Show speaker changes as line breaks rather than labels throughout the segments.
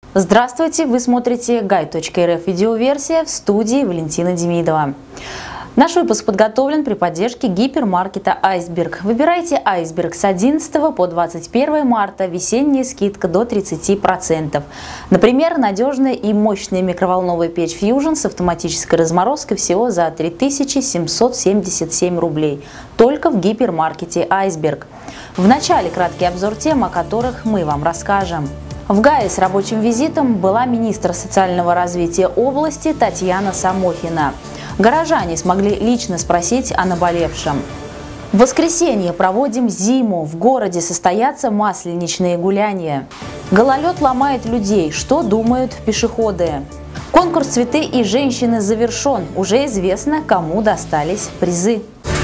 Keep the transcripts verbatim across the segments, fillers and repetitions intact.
Здравствуйте! Вы смотрите гай точка эр эф видеоверсия, в студии Валентина Демидова. Наш выпуск подготовлен при поддержке гипермаркета «Айсберг». Выбирайте «Айсберг» с одиннадцатого по двадцать первое марта, весенняя скидка до тридцати процентов. Например, надежная и мощная микроволновая печь Fusion с автоматической разморозкой всего за три тысячи семьсот семьдесят семь рублей. Только в гипермаркете «Айсберг». В начале краткий обзор тем, о которых мы вам расскажем. В Гае с рабочим визитом была министр социального развития области Татьяна Самохина. Горожане смогли лично спросить о наболевшем. В воскресенье проводим зиму. В городе состоятся масленичные гуляния. Гололед ломает людей. Что думают пешеходы? Конкурс «Цветы и женщины» завершен. Уже известно, кому достались призы.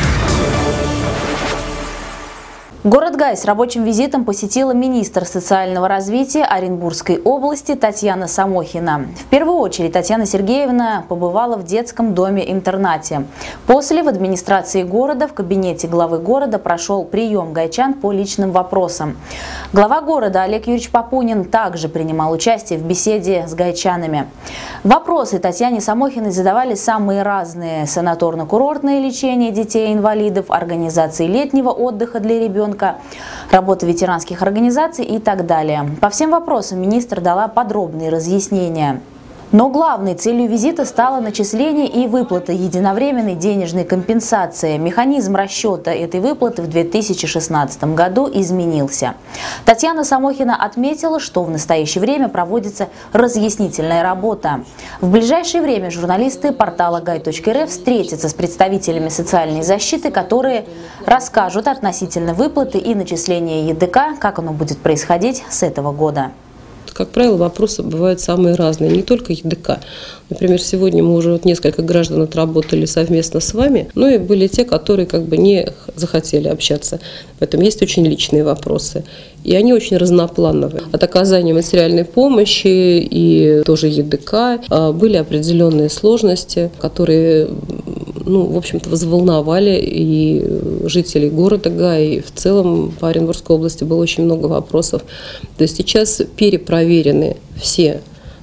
Город Гай с рабочим визитом посетила министр социального развития Оренбургской области Татьяна Самохина. В первую очередь Татьяна Сергеевна побывала в детском доме-интернате. После в администрации города в кабинете главы города прошел прием гайчан по личным вопросам. Глава города Олег Юрьевич Папунин также принимал участие в беседе с гайчанами. Вопросы Татьяне Самохиной задавали самые разные: санаторно-курортное лечение детей-инвалидов, организации летнего отдыха для ребенка, работа ветеранских организаций и так далее. По всем вопросам министр дала подробные разъяснения. Но главной целью визита стало начисление и выплата единовременной денежной компенсации. Механизм расчета этой выплаты в две тысячи шестнадцатом году изменился. Татьяна Самохина отметила, что в настоящее время проводится разъяснительная работа. В ближайшее время журналисты портала гай точка эр эф встретятся с представителями социальной защиты, которые расскажут относительно выплаты и начисления е дэ ка, как оно будет происходить с этого года.
Как правило, вопросы бывают самые разные, не только е дэ ка. Например, сегодня мы уже вот несколько граждан отработали совместно с вами, но и были те, которые как бы не захотели общаться. Поэтому есть очень личные вопросы. И они очень разноплановые. От оказания материальной помощи и тоже е дэ ка были определенные сложности, которые, ну, в общем-то, взволновали и жителей города Гая, и в целом по Оренбургской области было очень много вопросов. То есть сейчас перепроверены все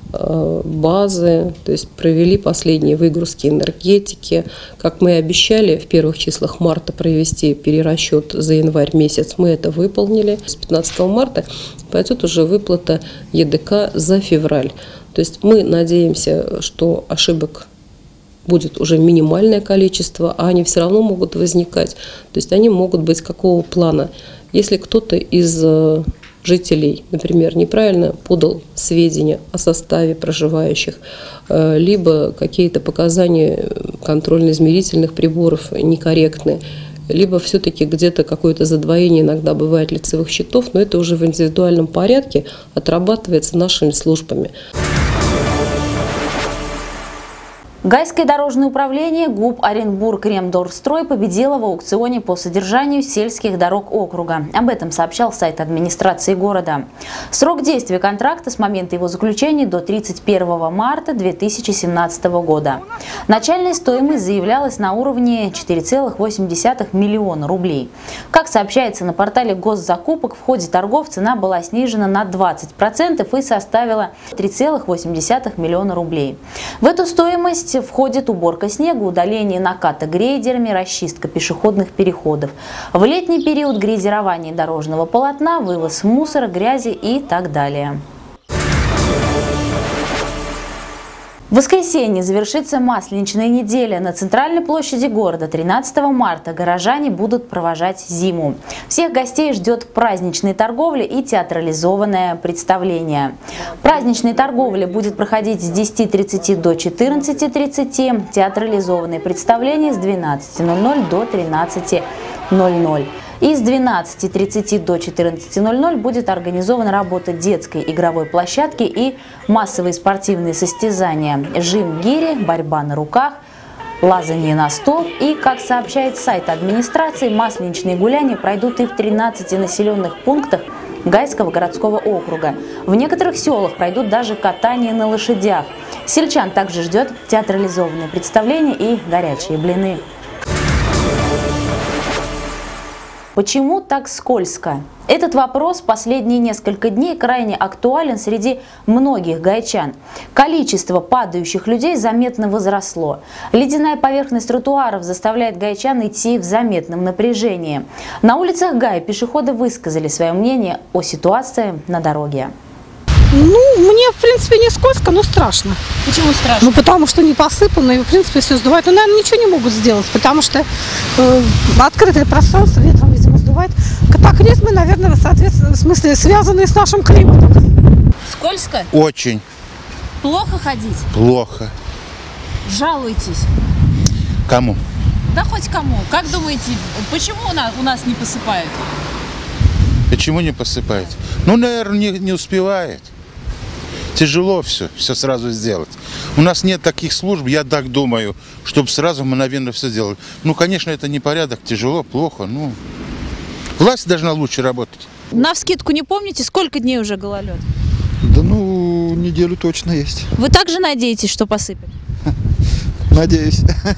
базы, то есть провели последние выгрузки энергетики. Как мы и обещали в первых числах марта провести перерасчет за январь месяц, мы это выполнили. С пятнадцатого марта пойдет уже выплата е дэ ка за февраль. То есть мы надеемся, что ошибок будет уже минимальное количество, а они все равно могут возникать. То есть они могут быть какого плана? Если кто-то из жителей, например, неправильно подал сведения о составе проживающих, либо какие-то показания контрольно-измерительных приборов некорректны, либо все-таки где-то какое-то задвоение иногда бывает лицевых счетов, но это уже в индивидуальном порядке отрабатывается нашими службами.
Гайское дорожное управление ГУП Оренбург Ремдорстрой победило в аукционе по содержанию сельских дорог округа. Об этом сообщал сайт администрации города. Срок действия контракта с момента его заключения до тридцать первого марта две тысячи семнадцатого года. Начальная стоимость заявлялась на уровне четыре целых восемь десятых миллиона рублей. Как сообщается на портале госзакупок, в ходе торгов цена была снижена на двадцать процентов и составила три целых восемь десятых миллиона рублей. В эту стоимость входит уборка снега, удаление наката грейдерами, расчистка пешеходных переходов. В летний период грейдерование дорожного полотна, вывоз мусора, грязи и так далее. В воскресенье завершится масленичная неделя. На центральной площади города тринадцатого марта горожане будут провожать зиму. Всех гостей ждет праздничная торговля и театрализованное представление. Праздничная торговля будет проходить с десяти тридцати до четырнадцати тридцати, театрализованное представление с двенадцати ноль-ноль до тринадцати ноль-ноль. И с двенадцати тридцати до четырнадцати ноль-ноль будет организована работа детской игровой площадки и массовые спортивные состязания: жим гири, борьба на руках, лазанье на стол. И, как сообщает сайт администрации, масленичные гуляния пройдут и в тринадцати населенных пунктах Гайского городского округа. В некоторых селах пройдут даже катание на лошадях. Сельчан также ждет театрализованное представление и горячие блины. Почему так скользко? Этот вопрос последние несколько дней крайне актуален среди многих гайчан. Количество падающих людей заметно возросло. Ледяная поверхность тротуаров заставляет гайчан идти в заметном напряжении. На улицах Гая пешеходы высказали свое мнение о ситуации на дороге.
Ну, мне, в принципе, не скользко, но страшно.
Почему страшно?
Ну, потому что не посыпано, и, в принципе, все сдувает. Ну, наверное, ничего не могут сделать, потому что э, открытое пространство ветром, видимо, сдувает. Катаклизмы, наверное, соответственно, в смысле, связанные с нашим климатом.
Скользко?
Очень.
Плохо ходить?
Плохо.
Жалуетесь?
Кому?
Да хоть кому. Как думаете, почему у нас, у нас не посыпают?
Почему не посыпает? Ну, наверное, не, не успевает. Тяжело все, все сразу сделать. У нас нет таких служб, я так думаю, чтобы сразу мгновенно все делать. Ну, конечно, это непорядок, тяжело, плохо. Ну, власть должна лучше работать.
Навскидку не помните, сколько дней уже гололед?
Да ну, неделю точно есть.
Вы также надеетесь, что посыпят?
Надеюсь.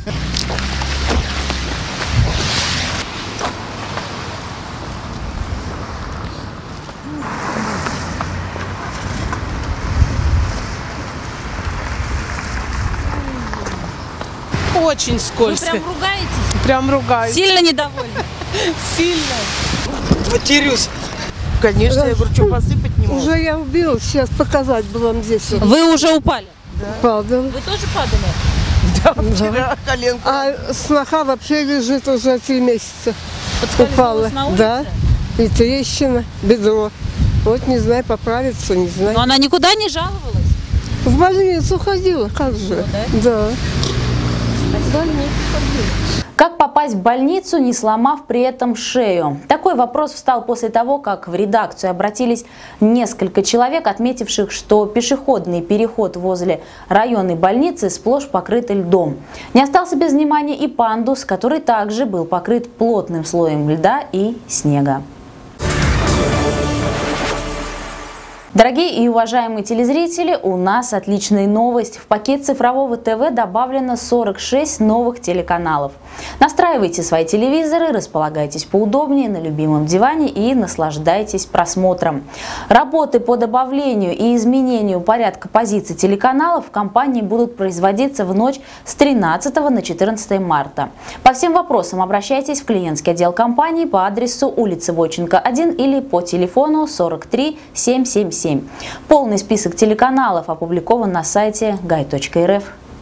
Очень скользко.
Вы прям ругаетесь?
Прям ругаюсь.
Сильно недовольны?
Сильно.
Матерюсь. Конечно, я говорю, что посыпать не могу.
Уже я убил, сейчас показать бы вам здесь.
Вы уже упали?
Падал.
Вы тоже падали?
Да, вчера коленку.
А сноха вообще лежит уже три месяца.
Подскользнулась на улице?
Да. И трещина, бедро. Вот не знаю, поправиться, не знаю.
Но она никуда не жаловалась?
В больницу ходила, как же.
Ну,
да?
Да.
Как попасть в больницу, не сломав при этом шею? Такой вопрос встал после того, как в редакцию обратились несколько человек, отметивших, что пешеходный переход возле районной больницы сплошь покрыт льдом. Не остался без внимания и пандус, который также был покрыт плотным слоем льда и снега. Дорогие и уважаемые телезрители, у нас отличная новость. В пакет цифрового ТВ добавлено сорок шесть новых телеканалов. Настраивайте свои телевизоры, располагайтесь поудобнее на любимом диване и наслаждайтесь просмотром. Работы по добавлению и изменению порядка позиций телеканалов в компании будут производиться в ночь с тринадцатого на четырнадцатое марта. По всем вопросам обращайтесь в клиентский отдел компании по адресу улица Войченко, один или по телефону сорок три семь семь семь. Полный список телеканалов опубликован на сайте гай точка эр эф.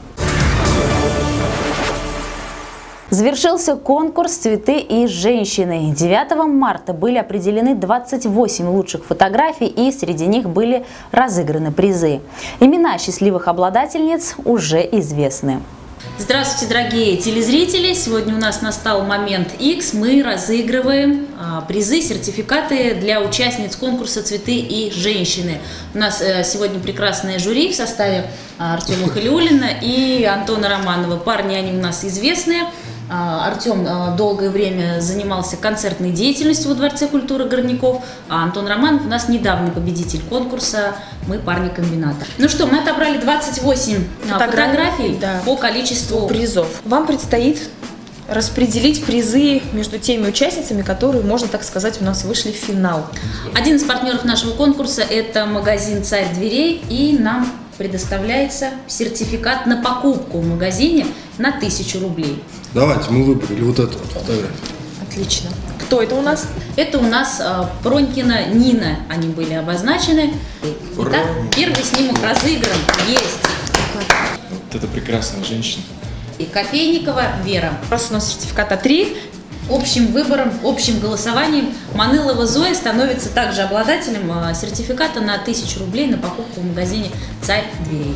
Завершился конкурс «Цветы и женщины». девятого марта были определены двадцать восемь лучших фотографий, и среди них были разыграны призы. Имена счастливых обладательниц уже известны.
Здравствуйте, дорогие телезрители! Сегодня у нас настал момент X. Мы разыгрываем а, призы, сертификаты для участниц конкурса «Цветы и женщины». У нас а, сегодня прекрасное жюри в составе а, Артема Халиуллина и Антона Романова. Парни, они у нас известные. Артем долгое время занимался концертной деятельностью во Дворце культуры Горняков, а Антон Романов у нас недавний победитель конкурса «Мы парни комбината». Ну что, мы отобрали двадцать восемь фотографий,
да,
по количеству
призов. Вам предстоит распределить призы между теми участницами, которые, можно так сказать, у нас вышли в финал.
Один из партнеров нашего конкурса – это магазин «Царь дверей», и нам предоставляется сертификат на покупку в магазине на тысячу рублей.
Давайте, мы выбрали вот эту вот фотографию.
Отлично. Кто это у нас?
Это у нас э, Пронькина Нина, они были обозначены. Итак, первый снимок разыгран. Есть.
Вот это прекрасная женщина.
И Кофейникова Вера.
Раз у нас сертификата три.
Общим выбором, общим голосованием Манылова Зоя становится также обладателем э, сертификата на тысячу рублей на покупку в магазине «Царь дверей».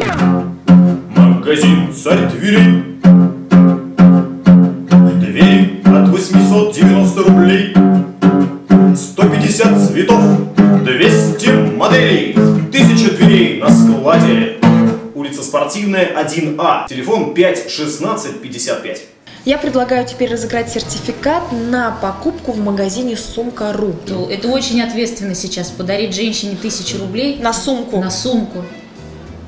Магазин «Царь дверей». Двери от восьмисот девяноста рублей. сто пятьдесят цветов, двести моделей, тысяча дверей на складе. Улица Спортивная, один А. Телефон пять шестнадцать пятьдесят пять.
Я предлагаю теперь разыграть сертификат на покупку в магазине Сумка.ру.
Это очень ответственно сейчас, подарить женщине тысячу рублей
на сумку.
На сумку.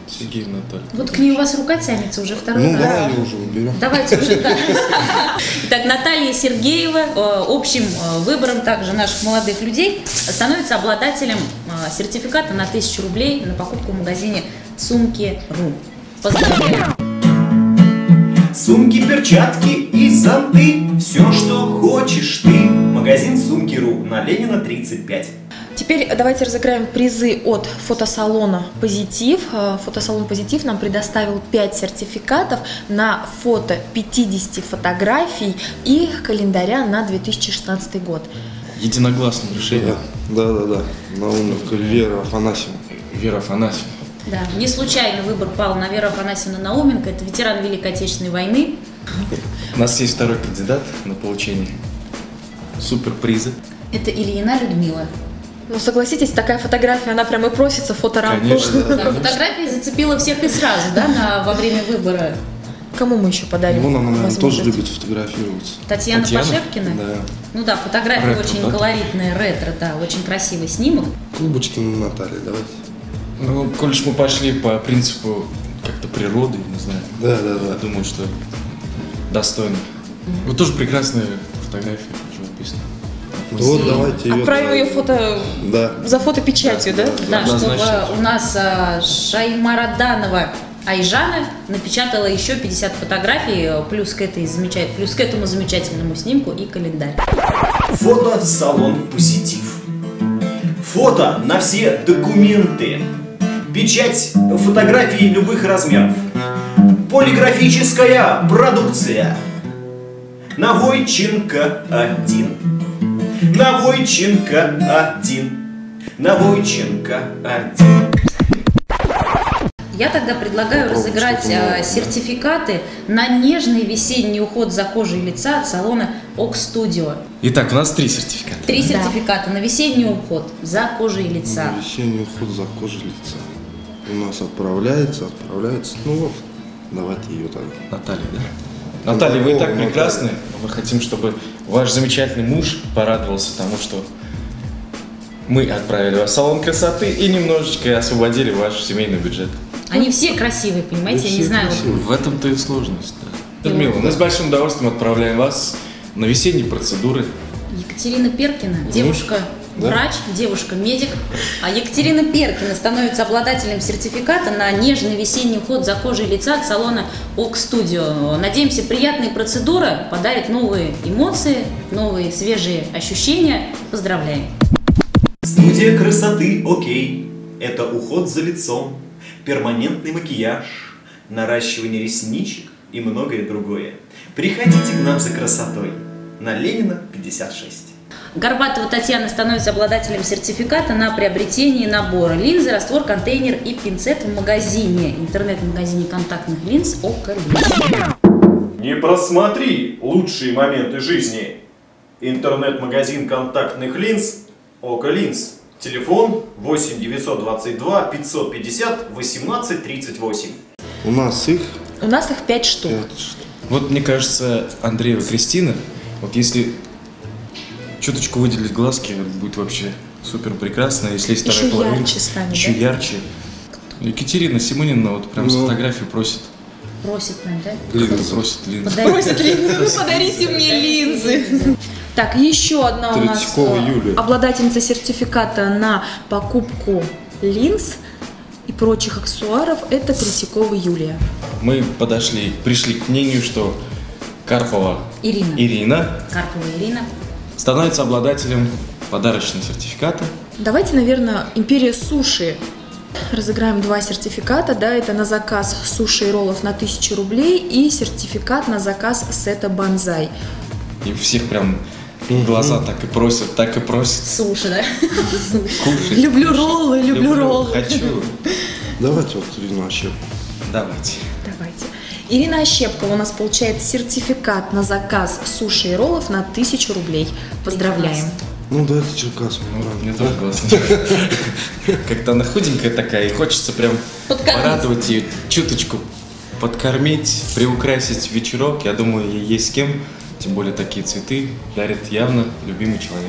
Сергей Наталья.
Вот к ней у вас рука тянется уже второй
Ну,
раз.
давай ее уже уберем.
Давайте уже, да. Итак, Наталья Сергеева э, общим э, выбором также наших молодых людей становится обладателем э, сертификата на тысячу рублей на покупку в магазине Сумки.ру. Поздравляю!
Сумки, перчатки и зонты, все, что хочешь ты. Магазин Сумки.ру на Ленина тридцать пять.
Теперь давайте разыграем призы от фотосалона «Позитив». Фотосалон «Позитив» нам предоставил пять сертификатов на фото пятьдесят фотографий и календаря на две тысячи шестнадцатый год.
Единогласным решением.
Да, да, да. Науменко Вера Афанасьевна.
Вера Афанасьевна.
Да, не случайно выбор пал на Веру Афанасьевну Науменко. Это ветеран Великой Отечественной войны.
У нас есть второй кандидат на получение суперприза.
Это Ильина Людмила.
Ну, согласитесь, такая фотография, она прям и просится в фоторамку.
Конечно, да.
Да, фотография зацепила всех и сразу, да, на, во время выбора.
Кому мы еще подарим?
Вон она, наверное,
возможность?
тоже любит фотографироваться.
Татьяна,
Татьяна?
Пашевкина?
Да.
Ну да, фотография
Ретро,
очень
да?
колоритная, ретро, да, очень красивый снимок.
Клубочкина Наталья, давайте.
Ну, коль уж мы пошли по принципу как-то природы, не знаю.
Да, да, да.
Я думаю, что достойно. Вот тоже прекрасная фотография, живописная.
Вот, давайте ее.
Отправим ее фото
Да.
за фотопечатью, да?
Да,
Однозначно.
чтобы у нас а, Шаймараданова Айжана напечатала еще пятьдесят фотографий, плюс к, этой замечат... плюс к этому замечательному снимку и календарь.
Фотосалон «Позитив». Фото на все документы. Печать фотографий любых размеров. Полиграфическая продукция. Навойченко один. Навойченко один. Навойченко один.
Я тогда предлагаю разыграть а, сертификаты на нежный весенний уход за кожей лица от салона Ок Студио.
Итак, у нас три сертификата.
Три сертификата на весенний уход за кожей лица.
Весенний уход за кожей лица. У нас отправляется, отправляется. Ну вот, давайте ее тогда.
Наталья, да? Наталья, вы и так прекрасны. Мы хотим, чтобы ваш замечательный муж порадовался тому, что мы отправили вас в салон красоты и немножечко освободили ваш семейный бюджет.
Они все красивые, понимаете, я не знаю.
В этом-то и сложность, да. Людмила, мы с большим удовольствием отправляем вас на весенние процедуры.
Екатерина Перкина, девушка
Да.
врач, девушка-медик. А Екатерина Перкина становится обладателем сертификата на нежный весенний уход за кожей лица от салона Ок Студио. Надеемся, приятная процедура подарит новые эмоции, новые свежие ощущения. Поздравляем!
Студия красоты «Окей». Это уход за лицом, перманентный макияж, наращивание ресничек и многое другое. Приходите к нам за красотой на Ленина пятьдесят шесть.
Горбатова Татьяна становится обладателем сертификата на приобретение набора линзы, раствор, контейнер и пинцет в магазине, интернет-магазине контактных линз «Око Линз».
Не просмотри лучшие моменты жизни. Интернет-магазин контактных линз «Око Линз». Телефон восемь девятьсот двадцать два пятьсот пятьдесят восемнадцать тридцать восемь.
У нас их
У нас их пять штук.
пять штук.
Вот мне кажется, Андреева Кристина, вот если чуточку выделить глазки, будет вообще супер прекрасно. Если есть
Еще
вторая половина,
ярче станет,
еще
да?
ярче. Екатерина Симонина вот прям с
Ну.
фотографию просит.
Просит нам, да?
Линзы.
Просит линзы.
Просят линзы, ну подарите мне линзы. Так, еще одна у нас
Третьякова
э,
Юлия.
обладательница сертификата на покупку линз и прочих аксессуаров, это Третьякова Юлия.
Мы подошли, пришли к мнению, что Карпова
Ирина.
Ирина
Карпова Ирина.
становится обладателем подарочного сертификата.
Давайте, наверное, Империя суши. Разыграем два сертификата, да, это на заказ суши и роллов на тысячу рублей и сертификат на заказ сета банзай.
И у всех прям глаза так и просят, так и просят.
Суши, да?
Кушать.
Люблю роллы, люблю роллы.
Хочу.
Давайте вот Ирину Ощепку.
Давайте.
Давайте. Ирина Ощепкова у нас получает сертификат на заказ суши и роллов на тысячу рублей. Поздравляем.
Ну, давайте Черкасову.
Вот, мне тоже классно. Как-то она худенькая такая, и хочется прям
Подкормить.
порадовать ее, чуточку подкормить, приукрасить вечерок. Я думаю, ей есть с кем. Тем более такие цветы дарит явно любимый человек.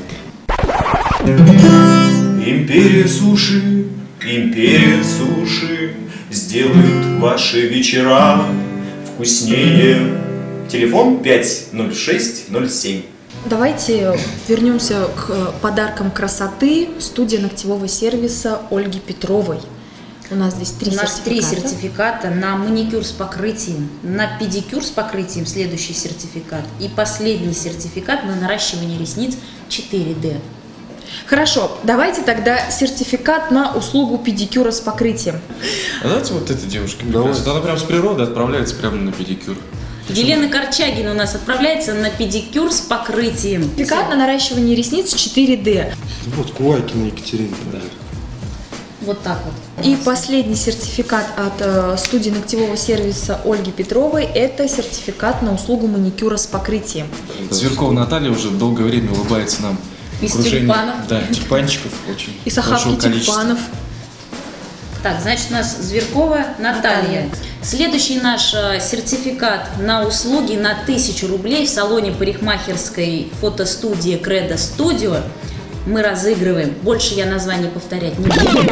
Империя суши, империя суши, сделают ваши вечера вкуснее. Телефон пять ноль шесть ноль семь.
Давайте вернемся к подаркам красоты. Студия ногтевого сервиса Ольги Петровой. У нас здесь три
У нас
сертификата.
три сертификата на маникюр с покрытием, на педикюр с покрытием, следующий сертификат, и последний сертификат на наращивание ресниц четыре дэ.
Хорошо, давайте тогда сертификат на услугу педикюра с покрытием.
А давайте вот эта девушка прекрасная. Она прям с природы отправляется прямо на педикюр.
Елена Корчагина у нас отправляется на педикюр с покрытием.
Сертификат на наращивание ресниц четыре дэ.
Вот Кувайкина Екатерина. Да.
Вот так вот.
И последний сертификат от э, студии ногтевого сервиса Ольги Петровой – это сертификат на услугу маникюра с покрытием.
Зверкова Наталья уже долгое время улыбается нам.
Из тюльпанов.
Да, тюльпанчиков очень
Из
большого
охапки
количества.
тюльпанов.
Так, значит, у нас Зверкова Наталья. Следующий наш э, сертификат на услуги на тысячу рублей в салоне парикмахерской фотостудии Кредо Studio мы разыгрываем. Больше я название повторять не буду.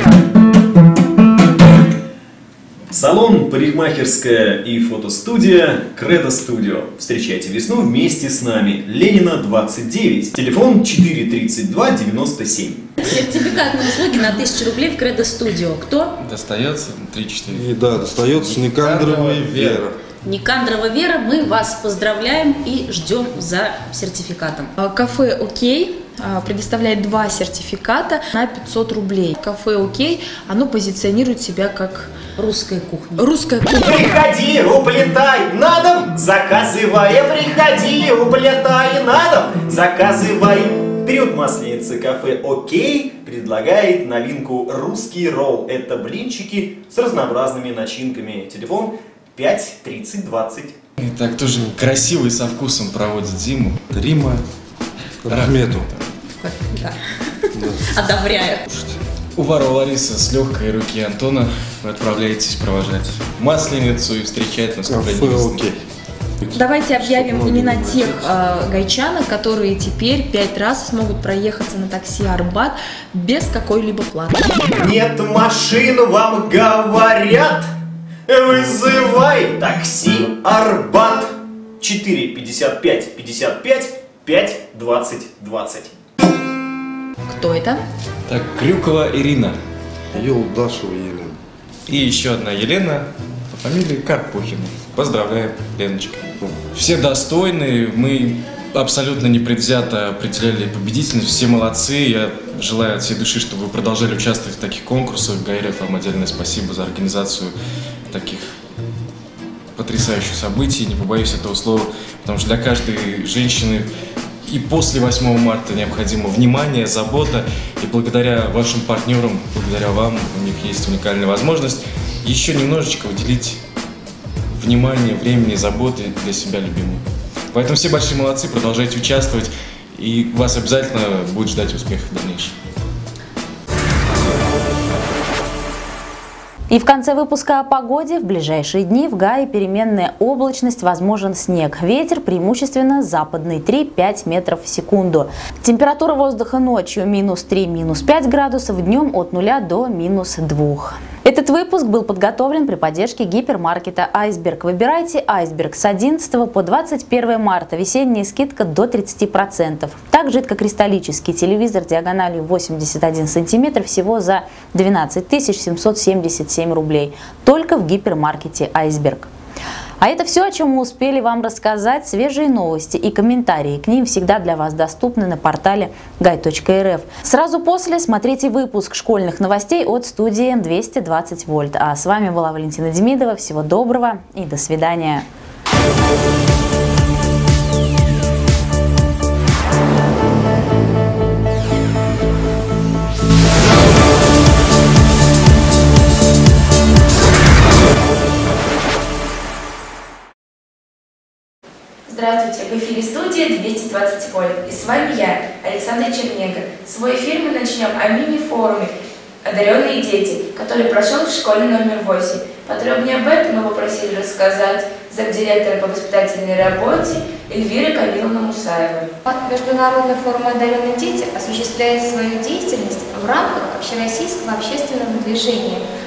Салон, парикмахерская и фотостудия Кредо Studio. Встречайте весну вместе с нами. Ленина, двадцать девять. Телефон четыре тридцать два девяносто семь.
Сертификат на услуги на тысячу рублей в Кредо Studio. Кто?
Достается три-четыре.
И да, достается Никандровой Вера.
Никандрова Вера, мы вас поздравляем и ждем за сертификатом.
Кафе «Окей» предоставляет два сертификата на пятьсот рублей. Кафе «Окей», оно позиционирует себя как
русская кухня.
Русская кухня.
Приходи, уплетай на дом, заказывай, приходи, уплетай на дом, заказывай. В период Масленицы кафе «Окей» предлагает новинку «Русский ролл». Это блинчики с разнообразными начинками. Телефон пять тридцать двадцать.
Итак, тоже красивый, со вкусом проводит зиму. Рима
Рахмету.
Да. Одобряю.
У Варвары Ларисы с легкой руки Антона вы отправляетесь провожать Масленицу и встречать наступление весны.
Давайте объявим имена тех э, гайчанок, которые теперь пять раз смогут проехаться на такси Арбат без какой-либо платы.
Нет машин, вам говорят, вызывай такси Арбат. четыре пятьдесят пять пятьдесят пять пять двадцать двадцать.
Кто это?
Так, Крюкова Ирина.
Елдашева Елена.
И еще одна Елена по фамилии Карпухина. Поздравляем, Леночка. Все достойны, мы абсолютно непредвзято определяли победительность, все молодцы. Я желаю от всей души, чтобы вы продолжали участвовать в таких конкурсах. ГАИРФ, вам отдельное спасибо за организацию таких потрясающих событий, не побоюсь этого слова, потому что для каждой женщины и после восьмого марта необходимо внимание, забота, и благодаря вашим партнерам, благодаря вам, у них есть уникальная возможность еще немножечко уделить внимание, времени, заботы для себя любимых. Поэтому все большие молодцы, продолжайте участвовать, и вас обязательно будет ждать успех в дальнейшем.
И в конце выпуска о погоде. В ближайшие дни в Гае переменная облачность, возможен снег. Ветер преимущественно западный, три-пять метров в секунду. Температура воздуха ночью минус три, минус пять градусов, днем от нуля до минус двух. Этот выпуск был подготовлен при поддержке гипермаркета «Айсберг». Выбирайте «Айсберг» с одиннадцатого по двадцать первое марта. Весенняя скидка до тридцати процентов. Так, жидкокристаллический телевизор диагональю восемьдесят один сантиметр всего за двенадцать тысяч семьсот семьдесят семь рублей. Только в гипермаркете «Айсберг». А это все, о чем мы успели вам рассказать. Свежие новости и комментарии к ним всегда для вас доступны на портале гай точка эр эф. Сразу после смотрите выпуск школьных новостей от студии двести двадцать вольт. А с вами была Валентина Демидова. Всего доброго и до свидания.
Здравствуйте, в эфире студия двести двадцать вольт. И с вами я, Александра Черненко. Свой эфир мы начнем о мини-форуме «Одаренные дети», который прошел в школе номер восемь. Подробнее об этом мы попросили рассказать замдиректора по воспитательной работе Эльвиры Камиловны Мусаевой.
Международный форум «Одаренные дети» осуществляет свою деятельность в рамках общероссийского общественного движения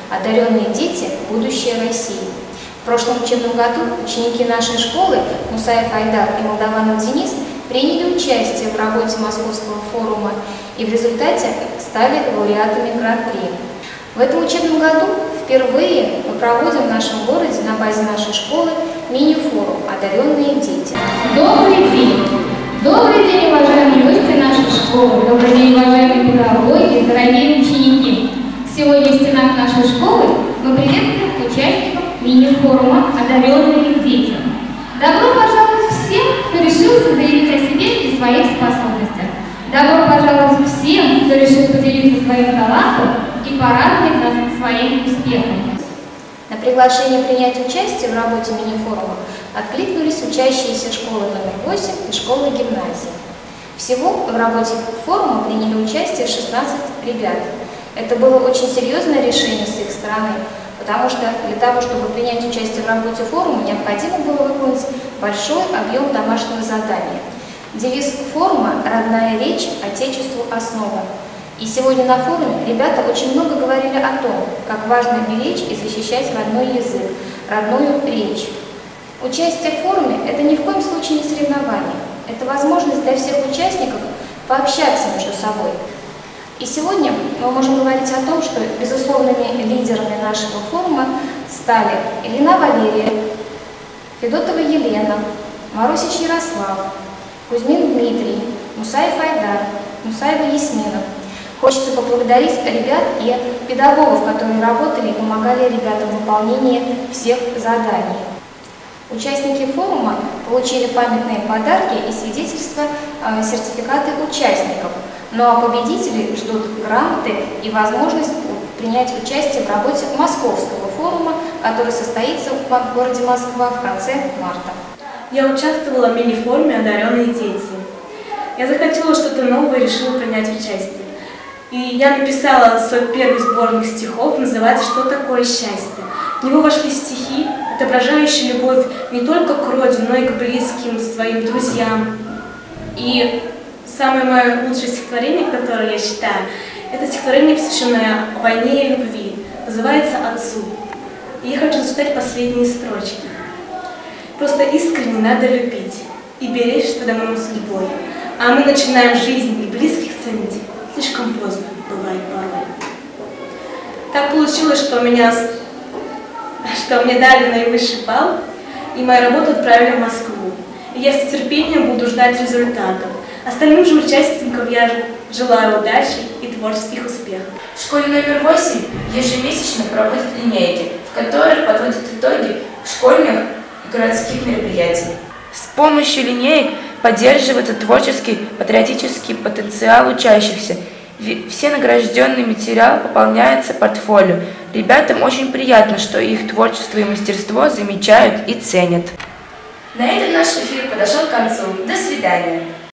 «Одаренные дети. Будущее России». В прошлом учебном году ученики нашей школы Мусаев Айдар и Молдованов Денис приняли участие в работе Московского форума и в результате стали лауреатами Гран-при. В этом учебном году впервые мы проводим в нашем городе на базе нашей школы мини-форум «Одаренные дети».
Добрый день! Добрый день, уважаемые гости нашей школы! Добрый день, уважаемые педагоги, дорогие ученики! Сегодня в стенах нашей школы мы приветствуем участников мини-форума «Одаренные дети». Добро пожаловать всем, кто решился заявить о себе и своих способностях. Добро пожаловать всем, кто решил поделиться своим талантом и порадовать нас своими успехами.
На приглашение принять участие в работе мини-форума откликнулись учащиеся школы номер восемь и школы гимназии. Всего в работе форума приняли участие шестнадцать ребят. Это было очень серьезное решение с их стороны, потому что для того, чтобы принять участие в работе форума, необходимо было выполнить большой объем домашнего задания. Девиз форума «Родная речь, Отечеству основа». И сегодня на форуме ребята очень много говорили о том, как важно беречь и защищать родной язык, родную речь. Участие в форуме – это ни в коем случае не соревнование. Это возможность для всех участников пообщаться между собой. И сегодня мы можем говорить о том, что безусловными лидерами нашего форума стали Ильина Валерия, Федотова Елена, Марусич Ярослав, Кузьмин Дмитрий, Мусаев Айдар, Мусаева Ясмина. Хочется поблагодарить ребят и педагогов, которые работали и помогали ребятам в выполнении всех заданий. Участники форума получили памятные подарки и свидетельства, э, сертификаты участников. Ну а победители ждут грамоты и возможность принять участие в работе Московского форума, который состоится в городе Москва в конце марта.
Я участвовала в мини-форуме «Одаренные дети». Я захотела что-то новое и решила принять участие. И я написала свой первый сборник стихов, называется «Что такое счастье?». В него вошли стихи, отображающие любовь не только к родине, но и к близким, своим друзьям. И самое мое лучшее стихотворение, которое я считаю, это стихотворение, посвященное войне и любви, называется «Отцу». И я хочу зачитать последние строчки. Просто искренне надо любить и беречь, что дано нам судьбой. А мы начинаем жизнь и близких ценить. Слишком поздно бывает порой. Так получилось, что меня, что мне дали наивысший балл, и мою работу отправили в Москву. И я с нетерпением буду ждать результатов. Остальным же участникам я желаю удачи и творческих успехов.
В школе номер восемь ежемесячно проводят линейки, в которых подводят итоги школьных и городских мероприятий. С помощью линеек поддерживается творческий, патриотический потенциал учащихся. Все награжденный материал пополняется портфолио. Ребятам очень приятно, что их творчество и мастерство замечают и ценят. На этом наш эфир подошел к концу. До свидания.